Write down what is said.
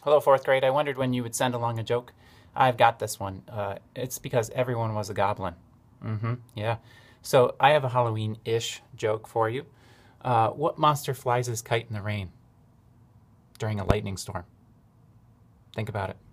Hello, fourth grade. I wondered when you would send along a joke. I've got this one. It's because everyone was a goblin. Yeah. So I have a Halloween-ish joke for you. What monster flies his kite in the rain during a lightning storm? Think about it.